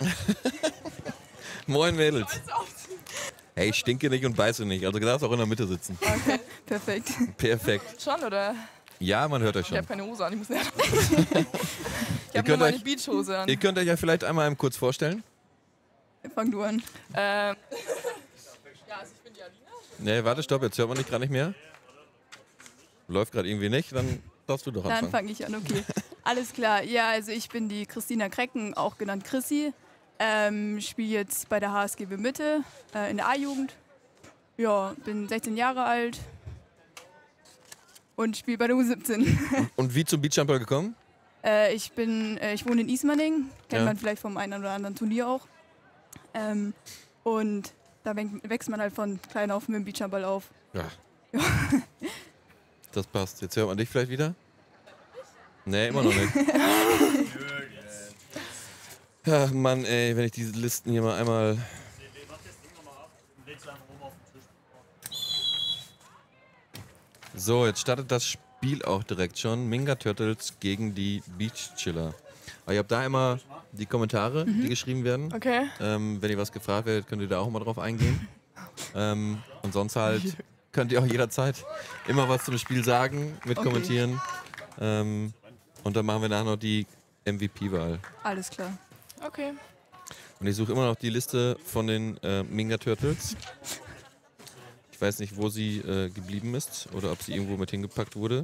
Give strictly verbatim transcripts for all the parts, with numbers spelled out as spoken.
Moin Mädels. Hey, ich stinke nicht und beiße nicht, also du darfst auch in der Mitte sitzen. Okay, perfekt. Perfekt. Schon, oder? Ja, man hört euch Ich schon. habe keine Hose an, ich muss nicht. Ich habe nur meine euch, Beachhose an. Ihr könnt euch ja vielleicht einmal einem kurz vorstellen. Fang du an. Ähm. Ja, also ich bin die Alina. Nee, warte, stopp, jetzt hört man dich gerade nicht mehr. Läuft gerade irgendwie nicht, dann darfst du doch anfangen. Dann fange ich an, okay. Alles klar. Ja, also ich bin die Christina Krecken, auch genannt Chrissy. Ähm, spiele jetzt bei der H S G W Mitte äh, in der A-Jugend. Ja, bin sechzehn Jahre alt und spiele bei der U siebzehn. Und, und wie zum Beachhandball gekommen? Äh, ich bin, äh, ich wohne in Ismaning, kennt Ja. man vielleicht vom einen oder anderen Turnier auch. Ähm, und da wächst man halt von klein auf mit dem Beachhandball auf. Ja. Das passt. Jetzt hört man dich vielleicht wieder? Nee, immer noch nicht. Ach Mann, ey, wenn ich diese Listen hier mal einmal... So, jetzt startet das Spiel auch direkt schon. Minga Turtles gegen die Beach Chiller. Aber ihr habt da immer die Kommentare, mhm. die geschrieben werden. Okay. Ähm, wenn ihr was gefragt werdet, könnt ihr da auch mal drauf eingehen. ähm, und sonst halt könnt ihr auch jederzeit immer was zum Spiel sagen, mit Okay. kommentieren. Ähm, und dann machen wir nachher noch die M V P-Wahl. Alles klar. Okay. Und ich suche immer noch die Liste von den äh, Minga Turtles. Ich weiß nicht, wo sie äh, geblieben ist oder ob sie irgendwo mit hingepackt wurde.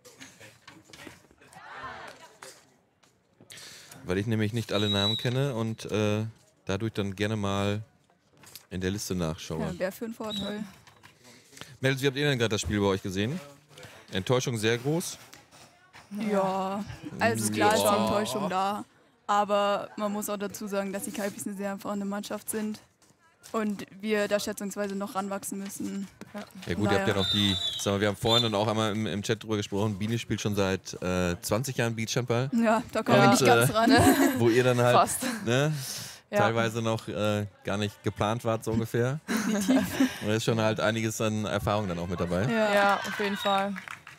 Weil ich nämlich nicht alle Namen kenne und äh, dadurch dann gerne mal in der Liste nachschaue. Ja, wäre für ein Vorteil. Mädels, wie habt ihr denn gerade das Spiel bei euch gesehen? Enttäuschung sehr groß? Ja, also klar ist Ja. die Enttäuschung da. Aber man muss auch dazu sagen, dass die Kalbis eine sehr erfahrene Mannschaft sind. Und wir da schätzungsweise noch ranwachsen müssen. Ja gut, naja. ihr habt ja noch die, sag mal, wir haben vorhin und auch einmal im, im Chat drüber gesprochen, Biene spielt schon seit äh, zwanzig Jahren Beachhandball. Ja, da kommen Und, wir nicht ganz äh, ran. Wo ihr dann halt Fast. ne, Ja. teilweise noch äh, gar nicht geplant wart, so ungefähr. Und da ist schon halt einiges an Erfahrung dann auch mit dabei. Ja, ja, auf jeden Fall.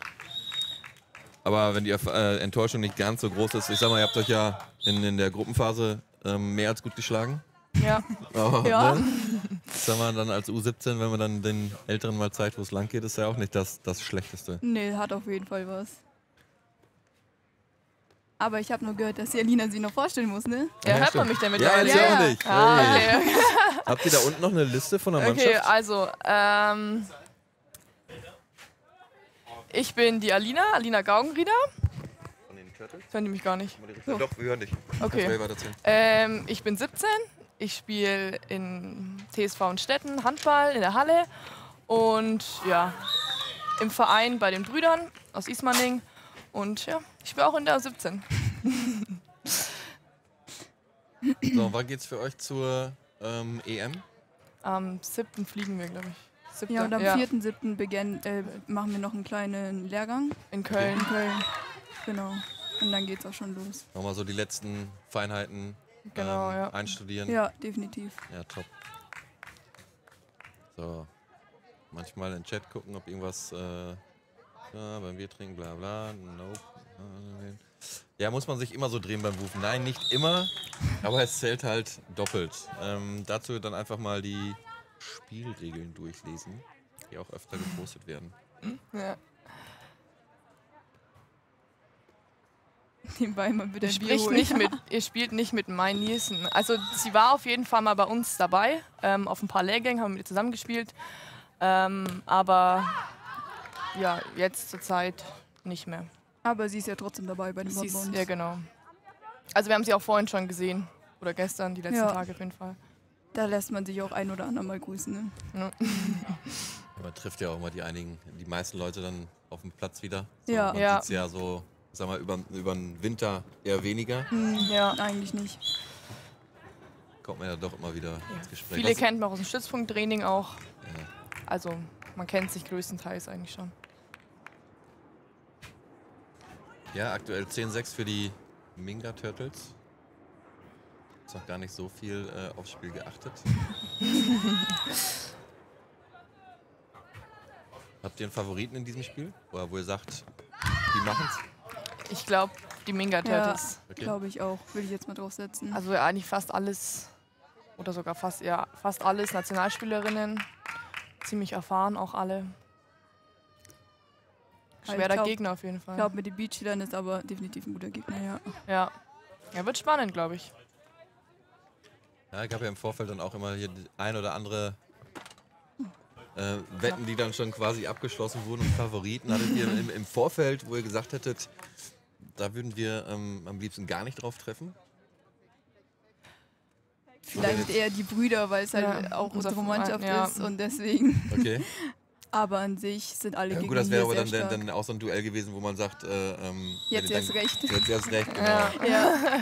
Aber wenn die äh, Enttäuschung nicht ganz so groß ist, ich sag mal, ihr habt euch ja in, in der Gruppenphase ähm, mehr als gut geschlagen. Ja. Aber, Ja. ne, sag mal, dann als U siebzehn, wenn man dann den Älteren mal zeigt, wo es lang geht, ist ja auch nicht das, das Schlechteste. Nee, hat auf jeden Fall was. Aber ich habe nur gehört, dass die Alina sie noch vorstellen muss, ne? Ja, Ja, hört stimmt. man mich denn mit Ja, der erzähl Ja, auch ja. nicht. Ah, Hey. okay. Habt ihr da unten noch eine Liste von der Mannschaft? Okay, also, ähm, ich bin die Alina, Alina Gaugenrieder. Von den Turtles? Hören die mich gar nicht. So. Doch, wir hören dich. Okay. Kannst du weiter erzählen? Ähm, ich bin siebzehn, ich spiele in T S V in Stetten Handball in der Halle und ja, im Verein bei den Brüdern aus Ismaning und ja, ich bin auch in der U siebzehn. So, wann geht's für euch zur ähm, E M? Am siebten fliegen wir, glaube ich. Siebter, Ja, und am vierten siebten beginn, äh, machen wir noch einen kleinen Lehrgang in Köln. in Köln. Genau. Und dann geht's auch schon los. Nochmal so die letzten Feinheiten Genau, ähm, ja. einstudieren. Ja, definitiv. Ja, top. So. Manchmal in den Chat gucken, ob irgendwas äh, ja, beim Bier trinken, bla bla. Nope. Ja, muss man sich immer so drehen beim Wufen. Nein, nicht immer, aber es zählt halt doppelt. Ähm, dazu dann einfach mal die Spielregeln durchlesen, die auch öfter gepostet werden. Ja. Nebenbei mal bitte Ihr, ein Bier spricht holen. nicht mit, ihr spielt nicht mit Mai Nielsen. Also sie war auf jeden Fall mal bei uns dabei. Ähm, auf ein paar Lehrgängen haben wir mit ihr zusammengespielt. Ähm, aber ja, jetzt zur Zeit nicht mehr. Aber sie ist ja trotzdem dabei bei den Sie ist, Bonbons. ja, genau. Also wir haben sie auch vorhin schon gesehen. Oder gestern, die letzten Ja. Tage auf jeden Fall. Da lässt man sich auch ein oder andere mal grüßen. Ne? Ja. Man trifft ja auch immer die einigen, die meisten Leute dann auf dem Platz wieder. So, Ja. Man Ja. sieht's ja so, sag mal, über, über den Winter eher weniger. Ja. Eigentlich nicht. Kommt man ja doch immer wieder ins Gespräch. Viele Was- kennt man aus dem Stützpunkttraining auch. Ja. Also man kennt sich größtenteils eigentlich schon. Ja, aktuell zehn sechs für die Minga Turtles. Ist noch gar nicht so viel äh, aufs Spiel geachtet. Habt ihr einen Favoriten in diesem Spiel? Oder wo ihr sagt, die machen's? Ich glaube, die Minga Turtles. Okay. Glaube ich auch. Würde ich jetzt mal drauf setzen. Also ja, eigentlich fast alles, oder sogar fast, ja, fast alles Nationalspielerinnen. Ziemlich erfahren, auch alle. Ich Schwerer glaub- Gegner auf jeden Fall. Ich glaube, mit den Beachheadern ist aber definitiv ein guter Gegner, ja. Ja. Ja, wird spannend, glaube ich. Ja, ich habe ja im Vorfeld dann auch immer hier die ein oder andere äh, Wetten, die dann schon quasi abgeschlossen wurden und Favoriten. Hattet ihr im, im Vorfeld, wo ihr gesagt hättet, da würden wir ähm, am liebsten gar nicht drauf treffen? Vielleicht eher die Brüder, weil es halt Ja, auch unser unsere Mannschaft Verein, ja. ist und deswegen. Okay. Aber an sich sind alle Ja, Gegner gut, das hier wäre aber sehr dann, stark. dann, dann auch so ein Duell gewesen, wo man sagt, äh, ähm, Jetzt wenn erst dann, recht. Jetzt erst recht, genau. Ja. Ja.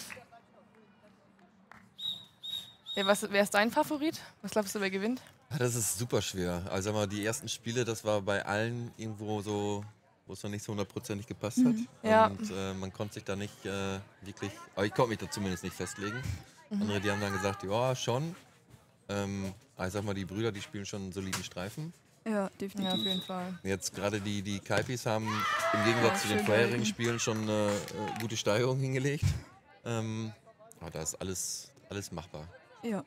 Ja, was, wer ist dein Favorit? Was glaubst du, wer gewinnt? Ah, das ist super schwer. Also sag mal, die ersten Spiele, das war bei allen irgendwo so, wo es noch nicht so hundertprozentig gepasst hat. Ja. Und äh, man konnte sich da nicht äh, wirklich, aber ich konnte mich da zumindest nicht festlegen. Andere, die haben dann gesagt, ja, schon. Ähm, aber ich sag mal, die Brüder, die spielen schon einen soliden Streifen. Ja, Ja, auf definitiv. jeden Fall. Jetzt gerade die, die Kaipis haben im Gegensatz Ja, zu den schön vorherigen gehalten. Spielen schon eine äh, gute Steigerung hingelegt. Ähm, aber da ist alles, alles machbar. Ja.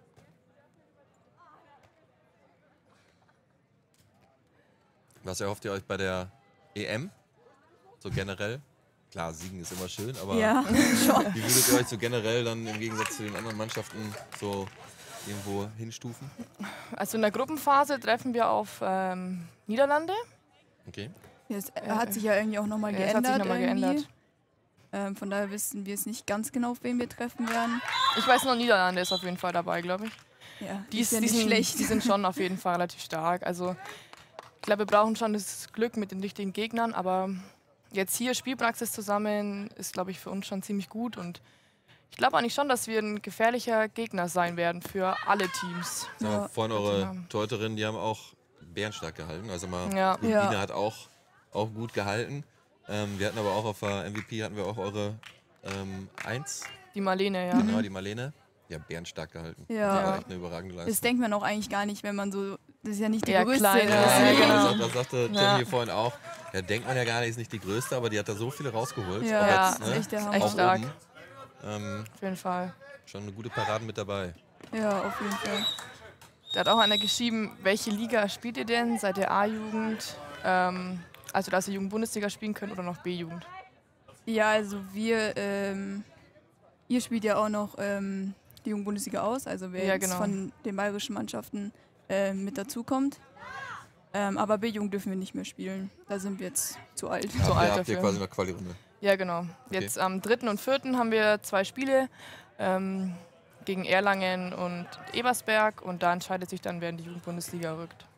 Was erhofft ihr euch bei der E M? So generell? Klar, Siegen ist immer schön, aber Ja, schon. wie würdet ihr euch so generell dann im Gegensatz zu den anderen Mannschaften so irgendwo hinstufen? Also in der Gruppenphase treffen wir auf ähm, Niederlande. Okay. Ja, es hat sich ja irgendwie auch nochmal Ja, es hat geändert. sich noch mal irgendwie. geändert. Ähm, von daher wissen wir es nicht ganz genau, auf wen wir treffen werden. Ich weiß noch, Niederlande ist auf jeden Fall dabei, glaube ich. Ja, Die, ist, ja die, nicht sind, schlecht. die sind schon auf jeden Fall relativ stark. Also ich glaube, wir brauchen schon das Glück mit den richtigen Gegnern, aber jetzt hier Spielpraxis zusammen ist, glaube ich, für uns schon ziemlich gut und ich glaube eigentlich schon, dass wir ein gefährlicher Gegner sein werden für alle Teams. Sag mal, Ja. vorhin eure Ja. Torhüterinnen, die haben auch bärenstark gehalten. Also mal, Ja. Dina Ja. hat auch, auch gut gehalten. Ähm, wir hatten aber auch auf der M V P hatten wir auch eure ähm, Eins, Die Marlene, ja. genau, die Marlene. Ja, bärenstark gehalten. Ja. Das war echt eine überragende Das Leistung. denkt man auch eigentlich gar nicht, wenn man so. Das ist ja nicht die Ja, größte. kleine, das ist ja, ja, genau. Das, das sagte Tim Ja. hier vorhin auch. Ja, denkt man ja gar nicht, ist nicht die größte, aber die hat da so viele rausgeholt. Ja, Auch ja, jetzt, das ist echt der echt Hammer. auch stark. oben. Ähm, Auf jeden Fall. schon eine gute Paraden mit dabei. Ja, auf jeden Fall. Da hat auch einer geschrieben, welche Liga spielt ihr denn? Seid ihr A-Jugend? Ähm, also, dass ihr Jugend-Bundesliga spielen könnt oder noch B-Jugend? Ja, also wir. Ähm, ihr spielt ja auch noch ähm, die Jugendbundesliga aus, also wer Ja, jetzt genau. von den bayerischen Mannschaften ähm, mit dazukommt. Ähm, aber B-Jugend dürfen wir nicht mehr spielen. Da sind wir jetzt zu alt. So habt ihr, alt habt ihr dafür. quasi eine Quali-Runde. Ja, genau. Jetzt am dritten und vierten haben wir zwei Spiele ähm, gegen Erlangen und Ebersberg und da entscheidet sich dann, wer in die Jugendbundesliga rückt.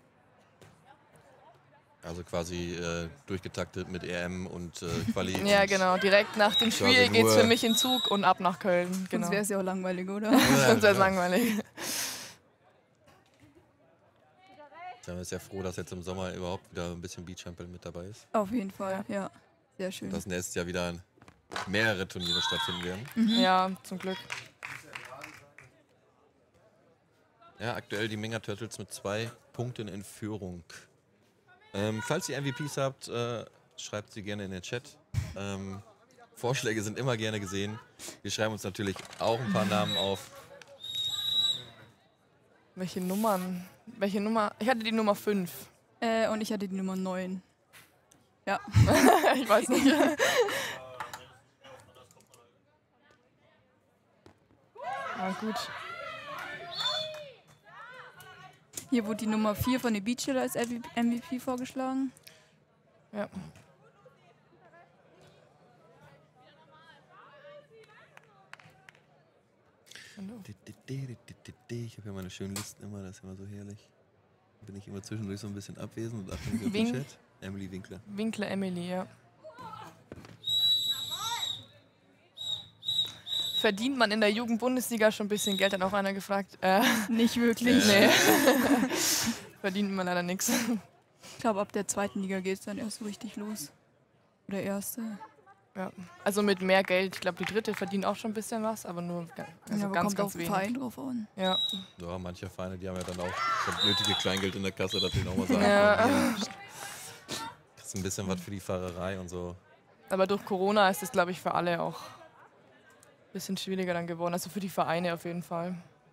Also quasi äh, durchgetaktet mit E M und äh, Quali. Ja, und genau. Direkt nach dem Quasi Spiel geht's nur- für mich in Zug und ab nach Köln. Genau. Sonst wäre es ja auch langweilig, oder? Sonst wäre es ja. langweilig. Da sind wir sehr froh, dass jetzt im Sommer überhaupt wieder ein bisschen Beachhandball mit dabei ist. Auf jeden Fall, ja. Sehr schön. Dass nächstes Jahr wieder mehrere Turniere stattfinden werden. Ja, zum Glück. Ja, aktuell die Minga Turtles mit zwei Punkten in Führung. Ähm, falls ihr M V Ps habt, äh, schreibt sie gerne in den Chat. Ähm, Vorschläge sind immer gerne gesehen. Wir schreiben uns natürlich auch ein paar Namen auf. Welche Nummern? Welche Nummer? Ich hatte die Nummer fünf. Äh, und ich hatte die Nummer neun. Ja. Ich weiß nicht. Ah, gut. Hier wurde die Nummer vier von den Beachhill als M V P vorgeschlagen. Ja. Ich habe ja meine schönen Listen immer, das ist immer so herrlich. Da bin ich immer zwischendurch so ein bisschen abwesend und achte nicht auf den Wink. Chat. Emily Winkler. Winkler Emily, ja. Verdient man in der Jugend-Bundesliga schon ein bisschen Geld? Hat auch einer gefragt. Äh, Nicht wirklich. nee. Verdient man leider nichts. Ich glaube, ab der zweiten Liga geht es dann erst so richtig los. Oder erste. Ja. Also mit mehr Geld. Ich glaube, die dritte verdient auch schon ein bisschen was, aber nur ga- also ja, aber ganz, kommt ganz auf den wenig. Verein drauf an. Ja. Ja, manche Vereine, die haben ja dann auch das nötige Kleingeld in der Kasse, dass die nochmal sagen, Ja. ja. Das ist ein bisschen was für die Fahrerei und so. Aber durch Corona ist es, glaube ich, für alle auch ein bisschen schwieriger dann geworden. Also für die Vereine auf jeden Fall.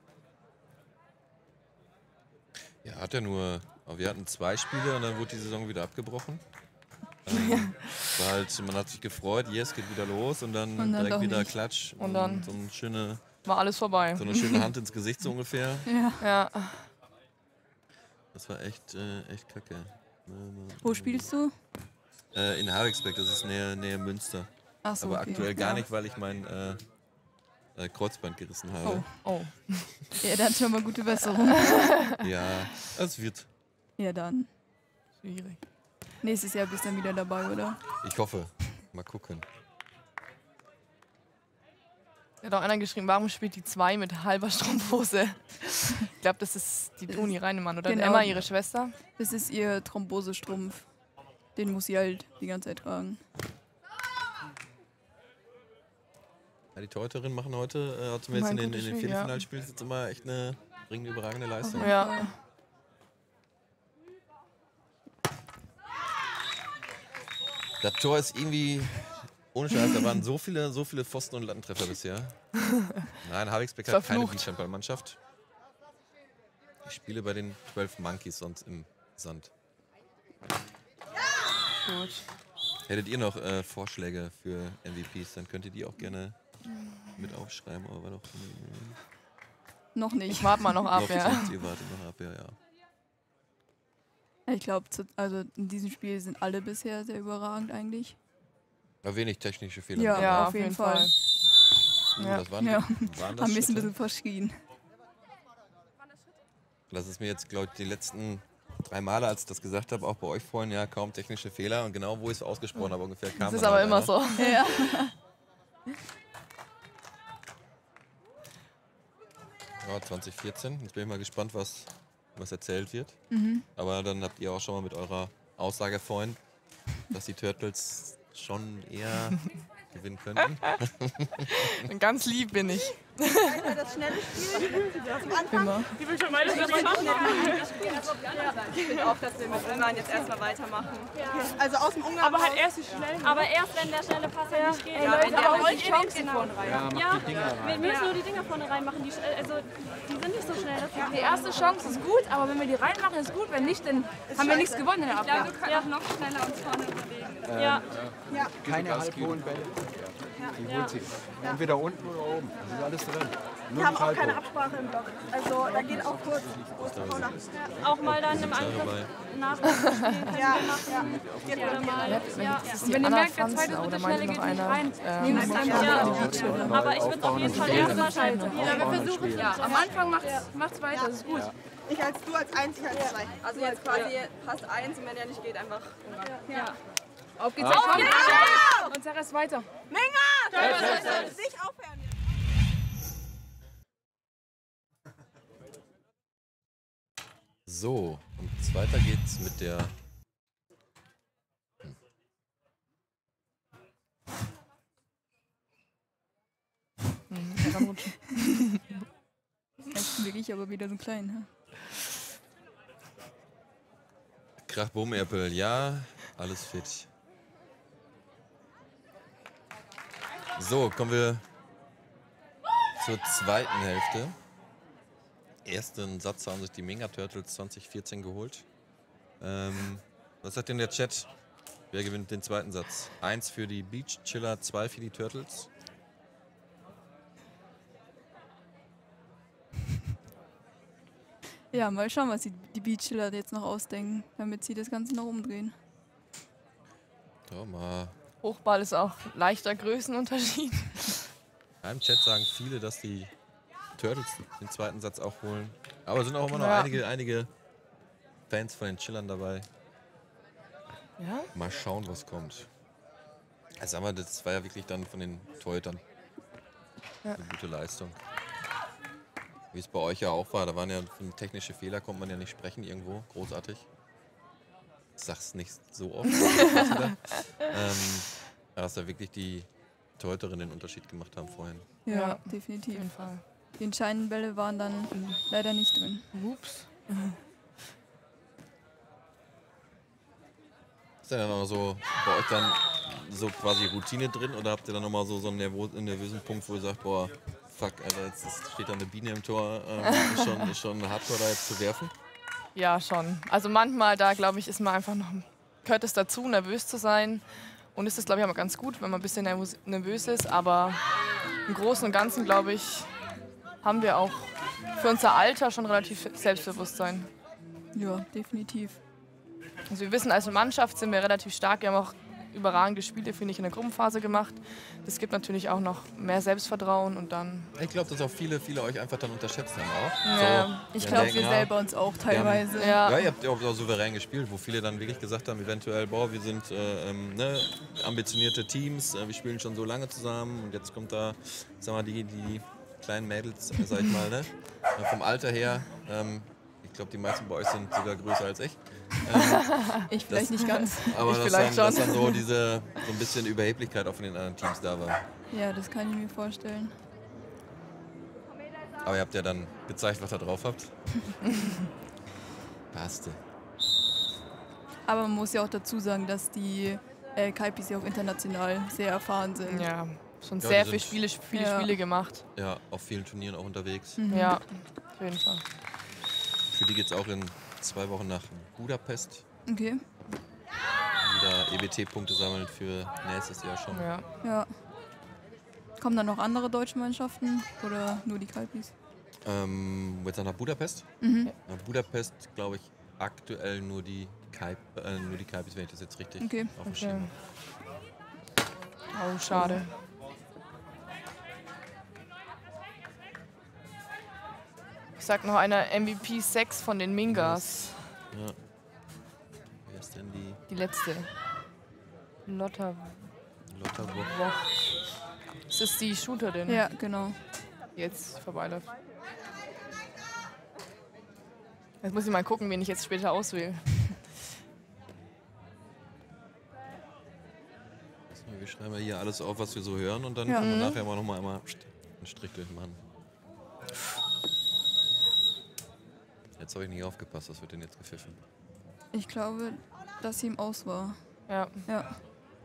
Ja, hat ja nur. Aber wir hatten zwei Spiele und dann wurde die Saison wieder abgebrochen. Ähm, war halt, man hat sich gefreut, yes, geht wieder los und dann, Und dann direkt doch wieder nicht. Klatsch. Und dann- so eine schöne, War alles vorbei. so eine schöne Hand ins Gesicht so ungefähr. Ja. Ja. Das war echt, äh, echt kacke. Wo spielst du? Äh, in Havixbeck, das ist nähe, nähe Münster. Ach so, Aber okay. aktuell gar Ja. nicht, weil ich mein äh, äh, Kreuzband gerissen habe. Oh. Ja, dann schon mal gute Besserung. Ja, es wird. Ja, dann. Schwierig. Nächstes Jahr bist du dann wieder dabei, oder? Ich hoffe. Mal gucken. Da hat auch einer geschrieben, warum spielt die zwei mit halber Strumpfhose? Ich glaube, das ist die Toni Reinemann oder Genau. Emma, ihre Schwester. Das ist ihr Thrombosestrumpf. Den muss sie halt die ganze Zeit tragen. Ja, die Torhüterinnen machen heute, äh, zumindest in Mein den, in gutes den Spiel, Viertelfinalspielen, jetzt immer echt eine, bringen eine überragende Leistung. Ja. Das Tor ist irgendwie, ohne Scheiß, da waren so viele, so viele Pfosten- und Lattentreffer bisher. Nein, Havixbeck hat keine Verflucht. Beachhandballmannschaft. Ich spiele bei den zwölf Monkeys sonst im Sand. Gut. Hättet ihr noch äh, Vorschläge für M V Ps, dann könnt ihr die auch gerne mit aufschreiben. Aber war doch, Noch nicht. Ich warte mal noch ab, noch ja. gesagt, ihr wartet noch ab, ja, ja. Ich glaube, also in diesem Spiel sind alle bisher sehr überragend eigentlich. Aber wenig technische Fehler. Ja, dabei. Ja, auf jeden Fall. Uh, Ja. Das waren, Ja. waren das Haben mich ein Schritte? bisschen verschrien. Das ist mir jetzt, glaube ich, die letzten drei Male, als ich das gesagt habe, auch bei euch vorhin, ja, kaum technische Fehler. Und genau, wo ich es ausgesprochen habe, ungefähr kam Das ist dann aber halt immer einer. so. Ja. Ja, zwanzig vierzehn. Jetzt bin ich mal gespannt, was, was erzählt wird. Mhm. Aber dann habt ihr auch schon mal mit eurer Aussage vorhin, dass die Turtles schon eher gewinnen könnten. Ganz lieb bin ich. Das schnelle Spiel zum Anfang. Immer. Ich finde auch, dass wir mit Ungarn jetzt erstmal weitermachen. Also aus dem Ungarn. Aber halt erst die schnellen. Aber erst wenn der schnelle Pass ja nicht geht. Ja, wenn der aber halt euch die Chancen genau. vorne rein. Ja, wir müssen nur die Dinger vorne reinmachen. Die, sch- also, die sind nicht so schnell. Das Die erste Chance ist gut, aber wenn wir die reinmachen, ist gut. Wenn nicht, dann haben wir nichts gewonnen in der Abwehr. wir können auch noch schneller uns vorne bewegen. Ja. Keine halbhohen Bälle. Die holt sie entweder unten oder oben. Das ist alles drin. Nur Wir haben nicht auch keine halbhoch. Absprache im Block. Also da geht auch kurz. Oder? Auch mal dann im Angriff nach dem Spiel Ja, ja. oder mal. Ja. Und wenn ihr Anna merkt, der Franzen, zweite, oder dritte meinte Schnelle noch geht nicht einer, rein, ähm, nehmt es einfach Ja. ja. Aber ich würde auf jeden Fall erstmal schalten. Ja, wir versuchen ja. Am Anfang macht's, macht's weiter, das ist gut. Ich als du als eins, ich als zwei. Also jetzt quasi Pass eins und wenn der nicht geht, einfach Auf geht's, auf geht's! Und Sarah ist weiter. Nicht aufhören. So, und jetzt weiter geht's mit der. Jetzt bin ich aber wieder so klein. Hm? Krach Boom Apple, ja, alles fit. So, kommen wir zur zweiten Hälfte. Ersten Satz haben sich die Mega Turtles zwanzig vierzehn geholt. Ähm, was sagt denn der Chat? Wer gewinnt den zweiten Satz? Eins für die Beach Chiller, zwei für die Turtles. Ja, mal schauen, was die, die Beachchiller jetzt noch ausdenken, damit sie das Ganze noch umdrehen. So, mal. Hochball ist auch leichter Größenunterschied. Im Chat sagen viele, dass die Turtles den zweiten Satz auch holen. Aber es sind auch immer noch Ja. einige, einige Fans von den Chillern dabei. Ja? Mal schauen, was kommt. Also, aber das war ja wirklich dann von den Torhütern Ja. eine gute Leistung. Wie es bei euch ja auch war, da waren ja von technische Fehler, konnte man ja nicht sprechen irgendwo, großartig. Ich sag's nicht so oft. ähm, aber dass da wirklich die Torhüterinnen den Unterschied gemacht haben vorhin. Ja, Ja, Auf definitiv. jeden Fall. Die entscheidenden Bälle waren dann leider nicht drin. Ups. Ist denn dann auch so bei euch dann so quasi Routine drin oder habt ihr dann nochmal so, so einen nervos- einen nervösen Punkt, wo ihr sagt, boah, fuck, Alter, jetzt ist- steht da eine Biene im Tor, ähm, ist, schon, ist schon hardcore da jetzt zu werfen? Ja, schon. Also manchmal, da glaube ich, ist man einfach noch, gehört es dazu, nervös zu sein. Und ist das, glaube ich, auch ganz gut, wenn man ein bisschen nervös, nervös ist. Aber im Großen und Ganzen, glaube ich, haben wir auch für unser Alter schon relativ Selbstbewusstsein. Ja, definitiv. Also wir wissen, als Mannschaft sind wir relativ stark. Wir haben auch überragende Spiele, finde ich, in der Gruppenphase gemacht. Das gibt natürlich auch noch mehr Selbstvertrauen und dann... Ich glaube, dass auch viele, viele euch einfach dann unterschätzt haben auch. Ja, so, Ich die glaube, denken, wir ja, selber uns auch teilweise. Ja. Ja, ihr habt ja auch so souverän gespielt, wo viele dann wirklich gesagt haben, eventuell, boah, wir sind äh, ähm, ne, ambitionierte Teams, äh, wir spielen schon so lange zusammen und jetzt kommt da, sag mal, die, die kleinen Mädels, äh, sag ich mal, ne, äh, vom Alter her, ähm, ich glaube, die meisten bei euch sind sogar größer als ich. Ähm, Ich vielleicht nicht ganz. aber Ich dass, vielleicht dann, dass schon. dann so diese, so ein bisschen Überheblichkeit auch von den anderen Teams da war. Ja, das kann ich mir vorstellen. Aber ihr habt ja dann gezeigt, was ihr drauf habt. Passte. Aber man muss ja auch dazu sagen, dass die äh, Kaipis ja auch international sehr erfahren sind. Ja, schon Ja, sehr die viele sind- Spiele, viele Ja. Spiele gemacht. Ja, auf vielen Turnieren auch unterwegs. Ja, auf jeden Fall. Für die geht's auch in zwei Wochen nach Budapest. Okay, Wieder E B T-Punkte sammeln für nächstes Jahr schon. Ja. ja. Kommen dann noch andere deutsche Mannschaften oder nur die Kaipis? Ähm, jetzt nach Budapest. Mhm. Nach Budapest, glaube ich, aktuell nur die Kaip, äh, nur die Kaipis, wenn ich das jetzt richtig Okay. auf dem Okay. Schirm habe. Oh, schade. Ich sag noch einer M V P sechs von den Mingas. Ja. Wer ist denn die Die letzte. Lotta Lotta Woch? Woch. Das ist die Shooterin, Ja, genau. die jetzt vorbeiläuft. Jetzt muss ich mal gucken, wen ich jetzt später auswähle. So, wir schreiben ja hier alles auf, was wir so hören und dann Ja. können wir Mhm. nachher mal noch mal einmal einen Strich durchmachen. Jetzt habe ich nicht aufgepasst, was wird denn jetzt gepfiffen? Ich glaube, dass sie im Aus war. Ja. Ja.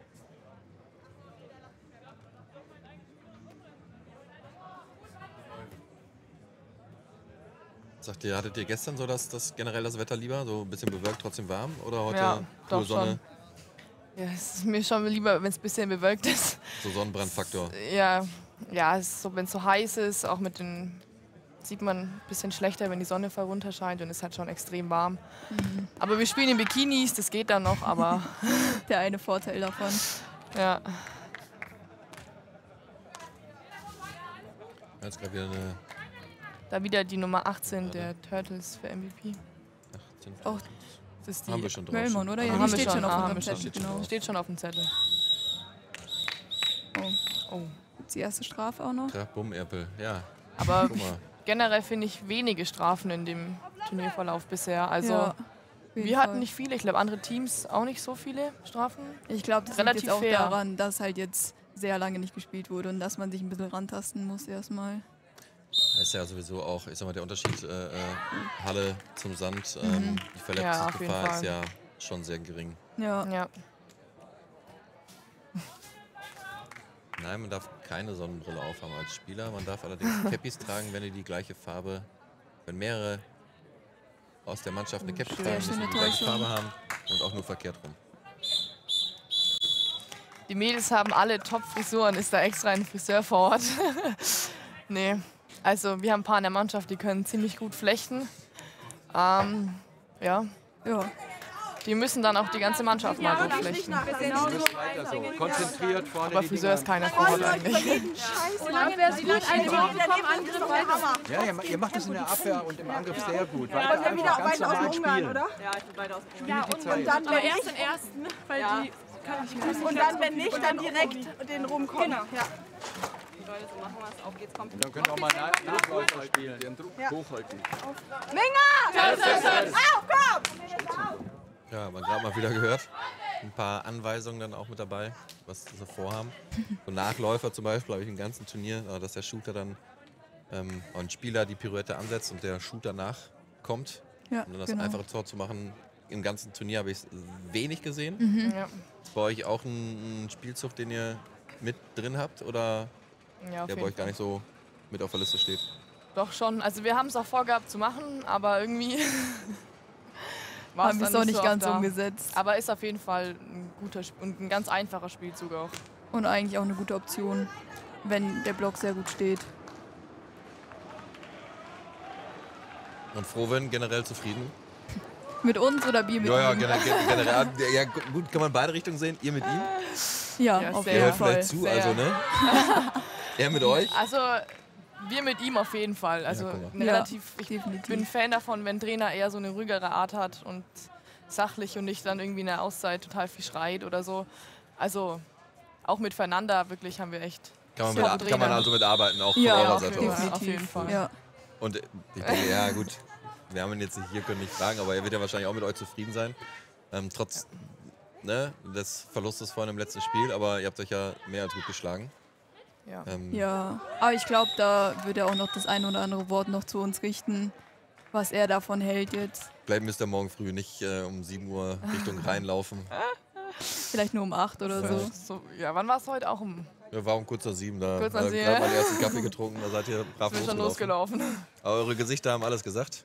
Sagt ihr, hattet ihr gestern so das, das generell das Wetter lieber? So ein bisschen bewölkt, trotzdem warm? Oder heute Ja, pure doch Sonne? Ja, es ist mir schon lieber, wenn es ein bisschen bewölkt ist. So Sonnenbrandfaktor. Ja, ja, es ist so, wenn es so heiß ist, auch mit den sieht man ein bisschen schlechter, wenn die Sonne voll runterscheint und es ist halt schon extrem warm. Mhm. Aber wir spielen in Bikinis, das geht dann noch, aber Der eine Vorteil davon. ja. Jetzt gerade wieder eine Da wieder die Nummer achtzehn der Turtles für M V P. achtzehn. Oh, Das ist die Haben wir schon drauf. Melmon, oder? Ja, haben die wir steht schon auf ah, haben unserem wir schon. Zettel, genau. Steht schon auf dem Zettel. Oh. Oh. Gibt's die erste Strafe auch noch? Trach, Bumm, Erpel. Ja, Aber guck mal. generell finde ich wenige Strafen in dem Turnierverlauf bisher. Also Ja, auf jeden wir hatten Fall. nicht viele, ich glaube andere Teams auch nicht so viele Strafen. Ich glaube, das liegt relativ jetzt auch fair. daran, dass halt jetzt sehr lange nicht gespielt wurde und dass man sich ein bisschen rantasten muss erstmal. Das ist ja sowieso auch, ich sag mal, der Unterschied äh, äh, Halle zum Sand. Ähm, die auf jeden Verletzungsgefahr ist Fall. ja schon sehr gering. Ja, Ja. Nein, man darf keine Sonnenbrille aufhaben als Spieler. Man darf allerdings Cappies tragen, wenn die die gleiche Farbe, wenn mehrere aus der Mannschaft eine Cappy schön. tragen müssen, die Schöne die gleiche Täuschung. Farbe haben und auch nur verkehrt rum. Die Mädels haben alle Top-Frisuren, ist da extra ein Friseur vor Ort. Nee, also wir haben ein paar in der Mannschaft, die können ziemlich gut flechten. Ähm, ja, ja. die müssen dann auch die ganze Mannschaft mal gut flechten. Weiter so. Konzentriert vorne Aber die Friseur ist Dinger. keiner vor Ort eigentlich. Solange wer sie gut einbaut, bekommen Angriff weiter. Ja, ihr, ma- ihr macht das in der Abwehr und im Angriff sehr gut. Weil Wollen wir wieder einfach ganz beide aus dem normal Ungarn, spielen. oder? Ja, ich bin beide aus dem Ja, Die und, Zeit. und dann, aber erst im ersten, weil Ja. die kann ich nicht. Und dann, wenn nicht, dann direkt den rumkommen. Genau. Ja. Leute, so machen wir es. Auf geht's, kommt. Dann können wir auch mal nach Nachläufer spielen. Den Druck hochhalten. Minger! Auf, komm! Ja, man gerade mal wieder gehört. Ein paar Anweisungen dann auch mit dabei, was sie so vorhaben. So Nachläufer zum Beispiel habe ich im ganzen Turnier, äh, dass der Shooter dann ähm, ein Spieler die Pirouette ansetzt und der Shooter nachkommt. Ja, Und dann das genau. einfache Tor zu machen, im ganzen Turnier habe ich wenig gesehen. Mhm. Ja. Ist bei euch auch ein, ein Spielzug, den ihr mit drin habt oder Ja, auf der bei jeden euch gar nicht so mit auf der Liste steht? Doch schon. Also wir haben es auch vorgehabt zu machen, aber irgendwie war Haben wir es dann auch nicht so ganz oft da. umgesetzt. Aber ist auf jeden Fall ein guter Sp- und ein ganz einfacher Spielzug auch. Und eigentlich auch eine gute Option, wenn der Block sehr gut steht. Und Frohwin generell zufrieden? Mit uns oder wir mit Ja, ja, ihm? generell. generell ja, gut, kann man beide Richtungen sehen. Ihr mit ihm? Ja, Ja, auf sehr. Ihr jeden hört Fall. vielleicht zu, Sehr. also ne? Er mit euch? Also wir mit ihm auf jeden Fall. Also Ja, guck eine Ja, relativ. Ich definitiv. bin Fan davon, wenn Trainer eher so eine ruhigere Art hat und sachlich und nicht dann irgendwie in der Auszeit total viel schreit oder so. Also auch mit Fernanda wirklich haben wir echt. Kann man, Sehr mit, gut kann man Trainer. also mit arbeiten, auch von Ja, eurer auf Seite jeden aus. Fall. definitiv. Auf jeden Fall. Ja. Und äh, ich denke, ja gut, wir haben ihn jetzt nicht hier, können nicht fragen, aber er wird ja wahrscheinlich auch mit euch zufrieden sein. Ähm, trotz ne, des Verlustes vorhin im letzten Spiel, aber ihr habt euch ja mehr als gut geschlagen. Ja. Ähm, Ja, aber ich glaube, da wird er auch noch das ein oder andere Wort noch zu uns richten, was er davon hält jetzt. Vielleicht müsst ihr morgen früh nicht äh, um sieben Uhr Richtung Rhein laufen. Vielleicht nur um acht oder so. So, ja, wann war es heute? Auch um. Wir waren um kurz nach sieben, da Kurz nach haben sieben. gerade mal den ersten Kaffee getrunken, da seid ihr brav Sind schon losgelaufen. losgelaufen. Aber eure Gesichter haben alles gesagt.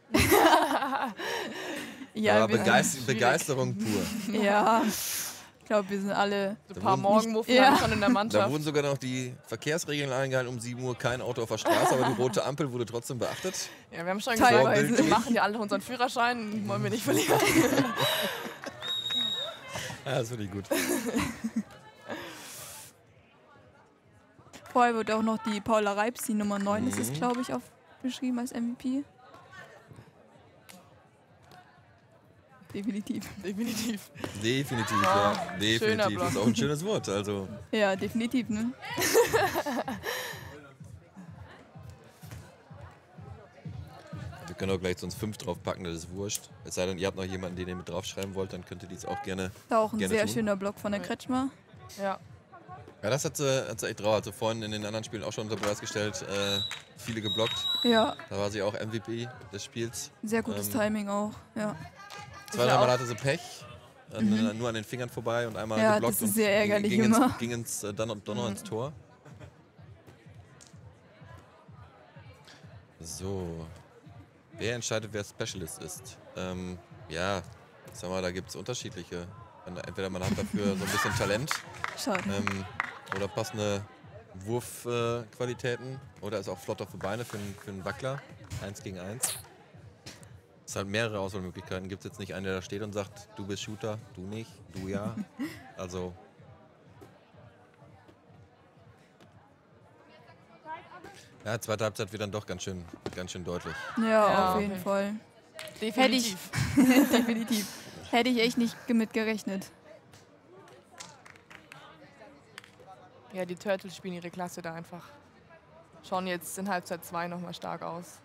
Ja, Aber wir Begeist sind, Begeisterung pur. ja, ich glaube, wir sind alle. So ein paar wurden- Morgenmuffen Ja. haben wir schon in der Da Mannschaft. wurden sogar noch die Verkehrsregeln eingehalten, um sieben Uhr kein Auto auf der Straße, aber die rote Ampel wurde trotzdem beachtet. Ja, wir haben schon Teilweise. gesagt, wir machen ja alle unseren Führerschein, wollen wir nicht verlieren. Ja, das finde ich gut. Vorher wird auch noch die Paula Reips, die Nummer neun ist es, Mhm. glaube ich, aufgeschrieben als M V P. Definitiv. Definitiv. Definitiv, ja. schöner Definitiv. Block. Ist auch ein schönes Wort. Also, Ja, definitiv, ne? wir können auch gleich sonst fünf draufpacken, das ist wurscht. Es sei denn, ihr habt noch jemanden, den ihr mit draufschreiben wollt, dann könnt ihr dies auch gerne. Da auch ein Gerne sehr tun. schöner Block von der Kretschmer. Ja. Ja, das hat sie, hat sie echt drauf. Also vorhin in den anderen Spielen auch schon unter Beweis gestellt, äh, viele geblockt. Ja, Da war sie auch M V P des Spiels. sehr gutes Ähm, Timing auch. Ja, Zwei, ja dreimal auch- hatte sie Pech. An, Nur an den Fingern vorbei und einmal Mhm. Ja, geblockt. das ist und sehr ärgerlich ging, immer. Ins, ging ins, äh, dann, dann noch ins Tor. So. Wer entscheidet, wer Specialist ist? Ähm, ja, sag mal, da gibt es unterschiedliche. Entweder man hat dafür so ein bisschen Talent schade. ähm, oder passende Wurfqualitäten äh, oder ist auch flott auf die Beine für einen, für einen Wackler. Eins gegen eins. Es hat mehrere Auswahlmöglichkeiten. Gibt es jetzt nicht einen, der da steht und sagt, du bist Shooter, du nicht, du ja. Also. Ja, zweite Halbzeit wird dann doch ganz schön, ganz schön deutlich. Ja, Ja, auf jeden okay. Fall. Definitiv. Definitiv. Hätte ich echt nicht mit gerechnet. Ja, die Turtles spielen ihre Klasse da einfach. Schauen jetzt in Halbzeit zwei nochmal stark aus.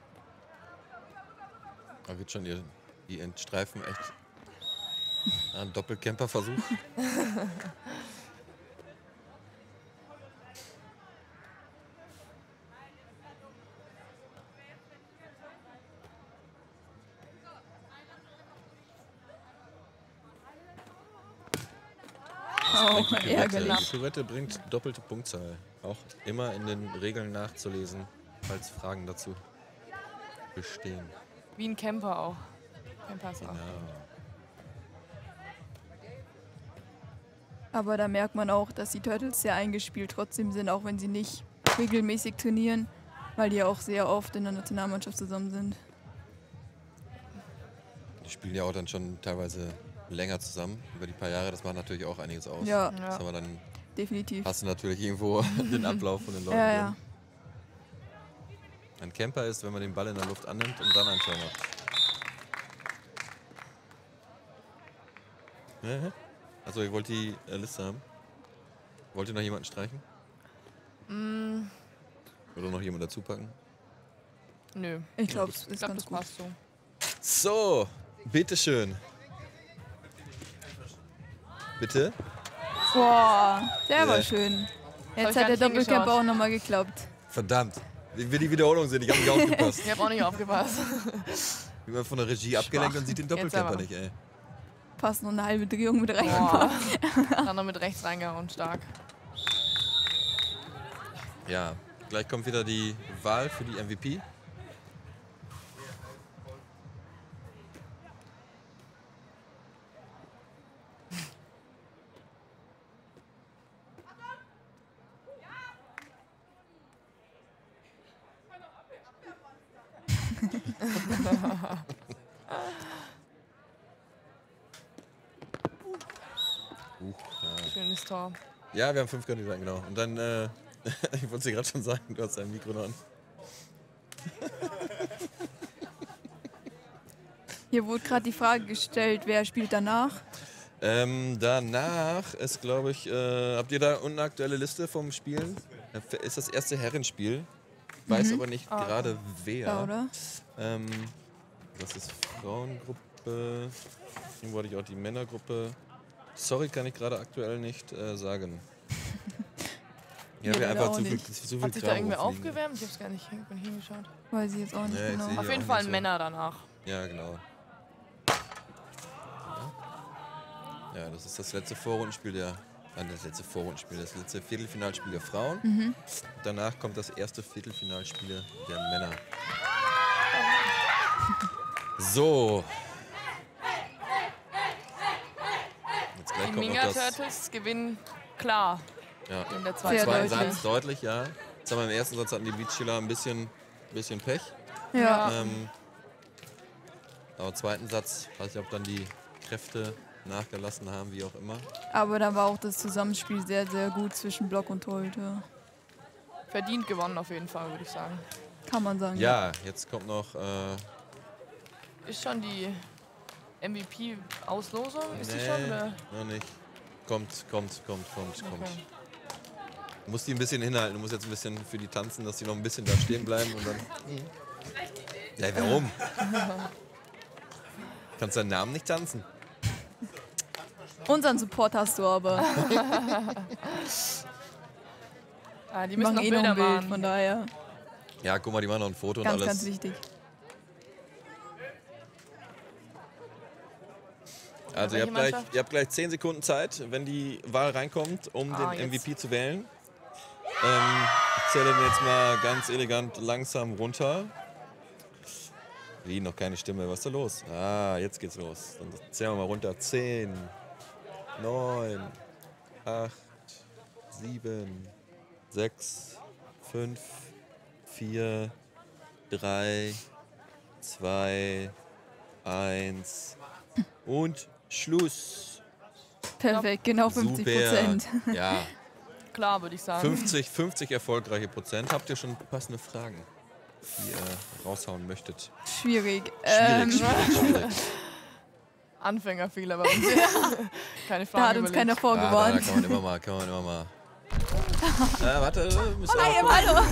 Da wird schon ihr, die entstreifen echt ein Doppelcamper-Versuch. Oh, Die Pirouette. ärgerlich. Die Pirouette bringt doppelte Punktzahl. Auch immer in den Regeln nachzulesen, falls Fragen dazu bestehen. Wie ein Camper auch. Camper ist auch. Genau. Aber da merkt man auch, dass die Turtles sehr eingespielt trotzdem sind, auch wenn sie nicht regelmäßig trainieren, weil die ja auch sehr oft in der Nationalmannschaft zusammen sind. Die spielen ja auch dann schon teilweise länger zusammen, über die paar Jahre. Das macht natürlich auch einiges aus. Ja, Ja. Das aber dann definitiv. hast du natürlich irgendwo den Ablauf von den Leuten. Ja, ja. drin. Ein Camper ist, wenn man den Ball in der Luft annimmt und dann einen Tor macht. Ja. Also ihr wollt die äh, Liste haben? Wollt ihr noch jemanden streichen? Mm, Oder noch jemanden dazu packen? nö. Ich glaube, es Ich ist glaube, ganz das gut. passt so. So, bitteschön. Bitte? Boah, der war Ja. schön. Hab Jetzt ich hat gar der nicht Doppelcamper hingeschaut. auch nochmal geklappt. Verdammt. Wie wir die Wiederholung sehen, ich habe nicht aufgepasst. Ich habe auch nicht aufgepasst. Wie man von der Regie abgelenkt Schwach. und sieht den Jetzt Doppelcamper aber. nicht, ey. Fast noch eine halbe Drehung mit Boah. reingemacht. Dann noch mit rechts reingehauen, stark. Ja, gleich kommt wieder die Wahl für die M V P. uh, ja. Schönes Tor. Ja, wir haben fünf Kandidaten, genau. Und dann, äh, ich wollte es dir gerade schon sagen, du hast dein Mikro noch an. Hier wurde gerade die Frage gestellt, wer spielt danach? Ähm, danach ist, glaube ich, äh, habt ihr da unten eine aktuelle Liste vom Spielen? Ist das erste Herrenspiel. Weiß Mhm. aber nicht Ah. gerade wer. Ja, oder? Ähm, das ist Frauengruppe. Irgendwo hatte ich auch die Männergruppe. Sorry, kann ich gerade aktuell nicht äh, sagen. Ja, Ja, wir leider einfach auch zu viel, nicht. zu viel Hat sich da Kram irgendwer rumfliegen. aufgewärmt? Ich hab's gar nicht hin- hingeschaut. Weiß ich jetzt auch nicht Nee, ich genau. sehe Auf hier jeden auch Fall nicht so. Männer danach. Ja, genau. Ja, das ist das letzte Vorrundenspiel der. Nein, das letzte Vorrundenspiel, das letzte Viertelfinalspiel der Frauen. Mhm. Danach kommt das erste Viertelfinalspiel der Männer. So. Jetzt gleich Die kommt noch Minga das. Turtles gewinnen klar Ja. in der Im zweiten Sehr zweiten deutlich. Satz deutlich, ja. Jetzt haben wir im ersten Satz hatten die Beachschüler ein bisschen, bisschen Pech. Ja. Ähm, aber im zweiten Satz, weiß ich, ob dann die Kräfte nachgelassen haben, wie auch immer. Aber da war auch das Zusammenspiel sehr, sehr gut zwischen Block und Torhüter. Verdient gewonnen auf jeden Fall, würde ich sagen. Kann man sagen. Ja, jetzt kommt noch. Äh, Ist schon die M V P-Auslosung? Ist die nee, schon? Oder? noch nicht. Kommt, kommt, kommt, kommt, kommt. Okay. Du musst die ein bisschen hinhalten. Du musst jetzt ein bisschen für die tanzen, dass die noch ein bisschen da stehen bleiben und dann. Ja, warum? Kannst deinen Namen nicht tanzen? Unseren Support hast du aber. Ah, die Die müssen machen noch eh noch Bilder ein Bild, machen. von daher. Ja, guck mal, die machen noch ein Foto Ganz, und alles. ganz wichtig. Also ihr Welche habt, gleich, Mannschaft? ihr habt gleich zehn Sekunden Zeit, wenn die Wahl reinkommt, um Ah, den jetzt. M V P zu wählen. Ähm, ich zähle den jetzt mal ganz elegant langsam runter. Wie, noch keine Stimme, was ist da los? Ah, jetzt geht's los. Dann zählen wir mal runter. zehn, neun, acht, sieben, sechs, fünf, vier, drei, zwei, eins und Schluss. Perfekt, genau fünfzig Prozent. Super. Ja, Klar, würde ich sagen. fünfzig, fünfzig erfolgreiche Prozent. Habt ihr schon passende Fragen, die ihr raushauen möchtet? Schwierig. Schwierig, Ähm, schwierig, schwierig. Anfängerfehler bei uns. Keine Frage. da hat uns keiner Ah, da, da vorgewarnt. kann man immer mal, kann man immer mal. Äh, warte, müsst ihr Hi, auch hallo.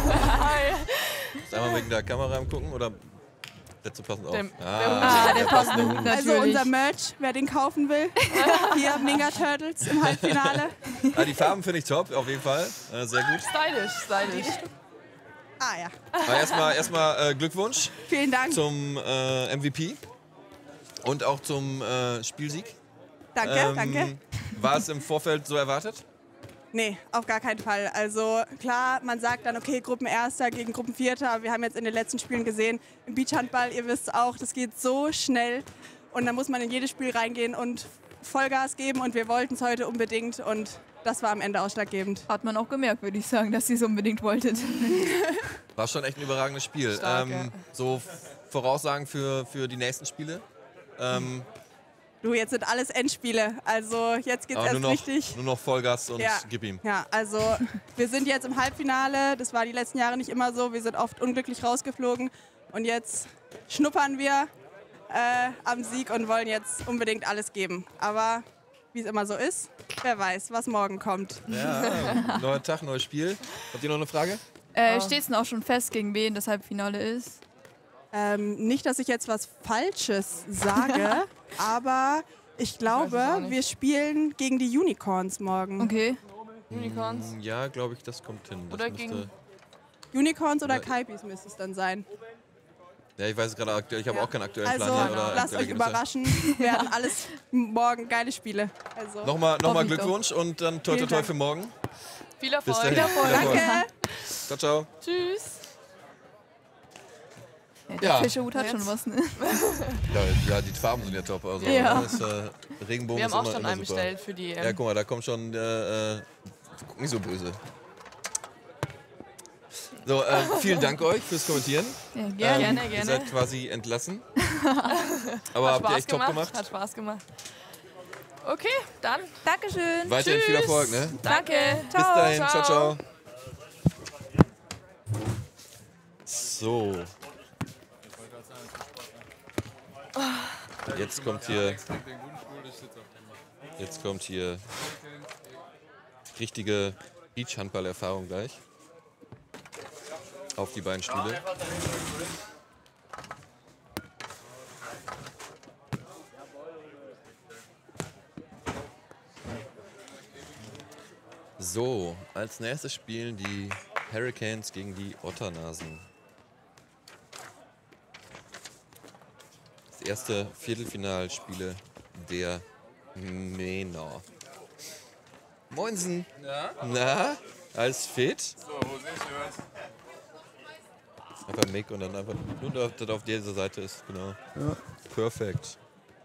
einmal wegen der Kamera gucken oder setzt du passend auf? Dem- Ah, der passende Hut Also natürlich. unser Merch, wer den kaufen will. Hier Minga Turtles im Halbfinale. Ah, die Farben finde ich top, auf jeden Fall. Äh, sehr gut. Stylisch, stylisch. Ah ja, Aber erstmal erstmal äh, Glückwunsch vielen Dank. zum äh, M V P und auch zum äh, Spielsieg. Danke, Ähm, danke. War es im Vorfeld so erwartet? Nee, auf gar keinen Fall. Also klar, man sagt dann, okay, Gruppenerster gegen Gruppenvierter, aber wir haben jetzt in den letzten Spielen gesehen, im Beachhandball, ihr wisst auch, das geht so schnell und da muss man in jedes Spiel reingehen und Vollgas geben und wir wollten es heute unbedingt und das war am Ende ausschlaggebend. Hat man auch gemerkt, würde ich sagen, dass ihr es unbedingt wolltet. War schon echt ein überragendes Spiel. Stark, ähm, ja. So Voraussagen für, für die nächsten Spiele? Ähm, Du, jetzt sind alles Endspiele, also jetzt geht's aber erst nur noch, richtig. nur noch Vollgas und Ja. gib ihm. Ja, also wir sind jetzt im Halbfinale, das war die letzten Jahre nicht immer so, wir sind oft unglücklich rausgeflogen und jetzt schnuppern wir äh, am Sieg und wollen jetzt unbedingt alles geben. Aber wie es immer so ist, wer weiß, was morgen kommt. Ja, neuer Tag, neues Spiel. Habt ihr noch eine Frage? Äh, Steht es denn auch schon fest, gegen wen das Halbfinale ist? Ähm, nicht, dass ich jetzt was Falsches sage, aber ich weiß es glaube, auch nicht. wir spielen gegen die Unicorns morgen. Okay. Unicorns. Mm, Ja, glaube ich, das kommt hin. Das Oder müsste- gegen- Unicorns oder Oder- Kaipis müsste es dann sein. Ja, ich weiß es gerade aktuell, ich habe Ja. auch keinen aktuellen Also Plan hier. Oder lasst aktuelle euch Ergebnisse. überraschen. Wir haben alles morgen geile Spiele. Also. Nochmal, nochmal Hoffe ich Glückwunsch und dann toi toi Vielen toi Dank. für morgen. Viel Bis Erfolg. dahin. Viel Erfolg. Danke. Ciao, ciao. Tschüss. Ja, der Ja. Fischerhut hat schon was, ne? Ja, ja, die Farben sind ja top. Also, Ja. Das, äh, Regenbogen Wir haben ist auch immer, schon immer einen super. bestellt für die. Ja, Ähm, guck mal, da kommt schon. Äh, äh, guck nicht so böse. So, äh, vielen Dank euch fürs Kommentieren. Ja, Ähm, gerne. Gerne, Ihr gerne. seid quasi entlassen. Aber hat habt ihr Spaß echt top gemacht. Hat Spaß gemacht. Okay, dann Dankeschön. Weiterhin viel Erfolg, ne? danke. Bis dahin, ciao, Ciao. ciao. So. Jetzt kommt hier. Jetzt kommt hier richtige Beachhandball-Erfahrung gleich. Auf die beiden Stühle. So, als nächstes spielen die Hurricanes gegen die Otternasen. Das erste Viertelfinalspiele der Männer. Moinsen. Ja? Na, alles fit? So, wo sehe ich was? Einfach Mick und dann einfach nur, dass das auf dieser Seite ist, genau. Ja. Perfekt.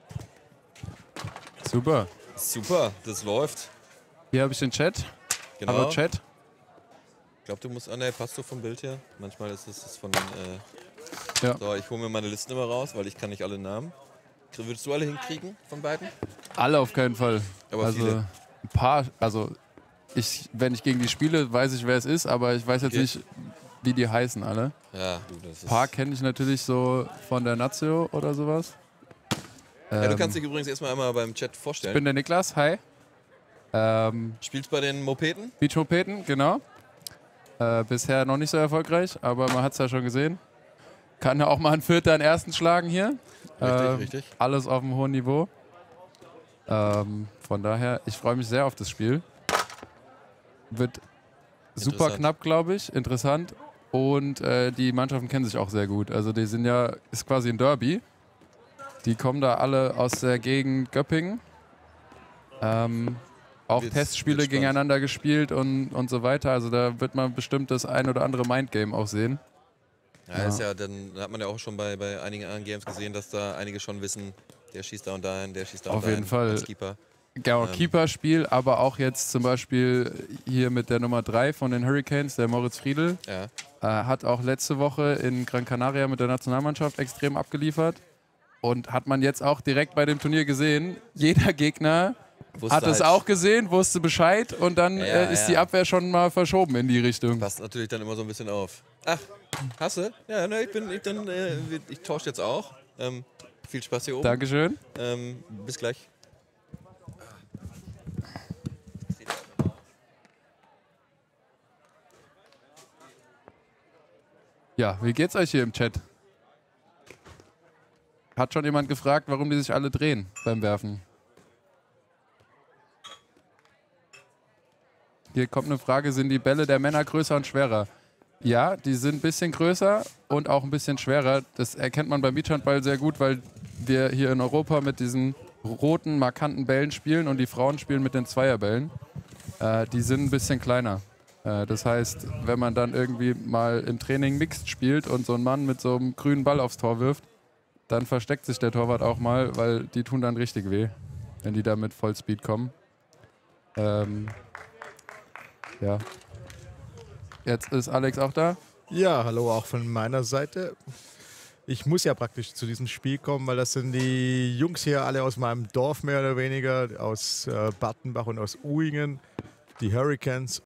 Super. Super, das läuft. Hier habe ich den Chat. Genau. Hallo Chat. Ich glaube, du musst. Ah, ne, passt du vom Bild her? Manchmal ist es ist von den. Äh Ja. So, ich hole mir meine Listen immer raus, weil ich kann nicht alle Namen. Würdest du alle hinkriegen von beiden? Alle auf keinen Fall. Aber also viele. ein paar, also ich, wenn ich gegen die spiele, weiß ich, wer es ist, aber ich weiß jetzt Okay. nicht, wie die heißen alle. Ja, du, das ist. Ein paar kenne ich natürlich so von der Nazio oder sowas. Ja, du Ähm, kannst dich übrigens erstmal einmal beim Chat ich vorstellen. bin der Niklas, hi. Ähm, Spielst bei den Mopeden? Beachmopeden, genau. Äh, bisher noch nicht so erfolgreich, aber man hat es ja schon gesehen. Kann ja auch mal ein Vierter einen ersten schlagen hier. Richtig, Ähm, richtig. Alles auf einem hohen Niveau. Ähm, von daher, ich freue mich sehr auf das Spiel. Wird super Interessant. knapp, glaube ich. Interessant. Und äh, die Mannschaften kennen sich auch sehr gut. Also die sind ja, ist quasi ein Derby. Die kommen da alle aus der Gegend Göppingen. Ähm, auch Wird's- Testspiele wird's spannend. gegeneinander gespielt und, und so weiter. Also da wird man bestimmt das ein oder andere Mindgame auch sehen. Ja, Ja. ist ja, dann hat man ja auch schon bei, bei einigen anderen Games gesehen, dass da einige schon wissen, der schießt da und dahin, der schießt da und Auf dahin. jeden Fall. Als Keeper. Genau, Ähm. Keeper-Spiel, aber auch jetzt zum Beispiel hier mit der Nummer drei von den Hurricanes, der Moritz Friedl, Ja. äh, hat auch letzte Woche in Gran Canaria mit der Nationalmannschaft extrem abgeliefert. Und hat man jetzt auch direkt bei dem Turnier gesehen, jeder Gegner Wusste hat es halt- auch gesehen, wusste Bescheid und dann Ja, äh, ist ja. die Abwehr schon mal verschoben in die Richtung. Passt natürlich dann immer so ein bisschen auf. Ach, hast du? Ja, ne, ich bin, ich, dann, äh, ich tausche jetzt auch. Ähm, viel Spaß hier oben. Dankeschön. Ähm, bis gleich. Ja, wie geht's euch hier im Chat? Hat schon jemand gefragt, warum die sich alle drehen beim Werfen? Hier kommt eine Frage, sind die Bälle der Männer größer und schwerer? Ja, die sind ein bisschen größer und auch ein bisschen schwerer. Das erkennt man beim Beachhandball sehr gut, weil wir hier in Europa mit diesen roten, markanten Bällen spielen und die Frauen spielen mit den Zweierbällen. Äh, die sind ein bisschen kleiner. Äh, das heißt, wenn man dann irgendwie mal im Training Mixed spielt und so ein Mann mit so einem grünen Ball aufs Tor wirft, dann versteckt sich der Torwart auch mal, weil die tun dann richtig weh, wenn die da mit Vollspeed kommen. Ähm, ja. Jetzt ist Alex auch da. Ja, hallo auch von meiner Seite. Ich muss ja praktisch zu diesem Spiel kommen, weil das sind die Jungs hier alle aus meinem Dorf mehr oder weniger, aus äh, Battenbach und aus Uhingen, die Hurricanes.